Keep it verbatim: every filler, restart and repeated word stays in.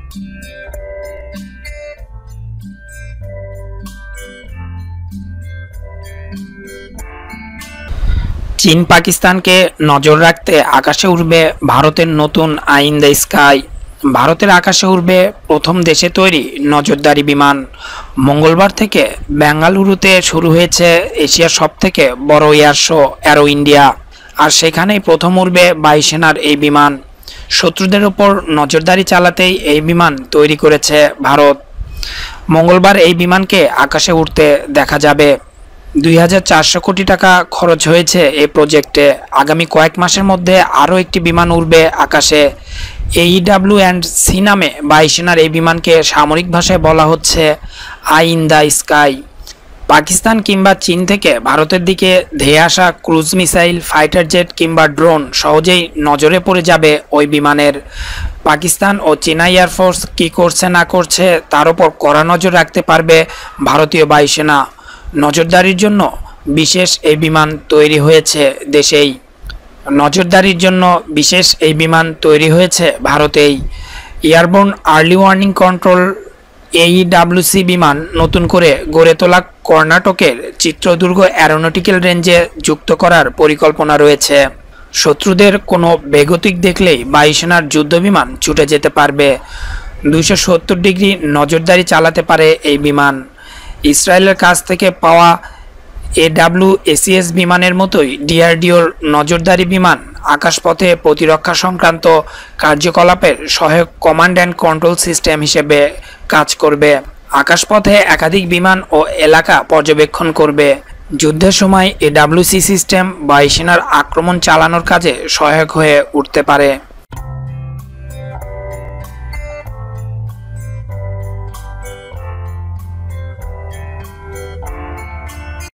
চীন পাকিস্তানকে নজর রাখতে আকাশে উড়বে ভারতের নতুন আই ইন দ্য স্কাই। ভারতের আকাশে উড়বে প্রথম দেশে তৈরি নজরদারি বিমান। মঙ্গলবার থেকে বেঙ্গালুরুতে শুরু হয়েছে এশিয়ার সবথেকে বড় এয়ার শো অ্যারো ইন্ডিয়া, আর সেখানেই প্রথম উড়বে বায়ুসেনার এই বিমান। শত্রুদের ওপর নজরদারি চালাতেই এই বিমান তৈরি করেছে ভারত। মঙ্গলবার এই বিমানকে আকাশে উড়তে দেখা যাবে। দুই হাজার চারশো কোটি টাকা খরচ হয়েছে এই প্রজেক্টে। আগামী কয়েক মাসের মধ্যে আরও একটি বিমান উড়বে আকাশে। এইডাব্লিউ অ্যান্ড সি নামে বায়ুসেনার এই বিমানকে সামরিক ভাষায় বলা হচ্ছে eye in the sky. Pakistan কিংবা চীন থেকে ভারতের দিকে ধেয়ে আসা ক্রুজ মিসাইল, ফাইটার জেট কিংবা ড্রোন সহজেই নজরে পড়ে যাবে ওই বিমানের। পাকিস্তান ও চীনা এয়ারফোর্স কী করছে না করছে তার উপর কড়া নজর রাখতে পারবে ভারতীয় বায়ুসেনা। নজরদারির জন্য বিশেষ এই বিমান তৈরি হয়েছে দেশেই। নজরদারির জন্য বিশেষ এই বিমান তৈরি হয়েছে ভারতেই। Airborne early warning control AEWC বিমান নতুন করে গড়ে তোলা কর্ণাটকের চিত্রদুর্গ অ্যারোনটিক্যাল রেঞ্জে যুক্ত করার পরিকল্পনা রয়েছে। শত্রুদের কোনো বেগতিক দেখলেই বায়ুসেনার যুদ্ধবিমান ছুটে যেতে পারবে। দুইশো সত্তর ডিগ্রি নজরদারি চালাতে পারে এই বিমান। ইসরায়েলের কাছ থেকে পাওয়া এডাব্লিউএসিএস বিমানের মতোই ডিআরডিওর নজরদারি বিমান আকাশপথে প্রতিরক্ষা সংক্রান্ত কার্যকলাপের সহায়ক কমান্ড অ্যান্ড কন্ট্রোল সিস্টেম হিসেবে কাজ করবে। আকাশপথে একাধিক বিমান ও এলাকা পর্যবেক্ষণ করবে। যুদ্ধের সময় এডাব্লিউসি সিস্টেম বায়ুসেনার আক্রমণ চালানোর কাজে সহায়ক হয়ে উঠতে পারে।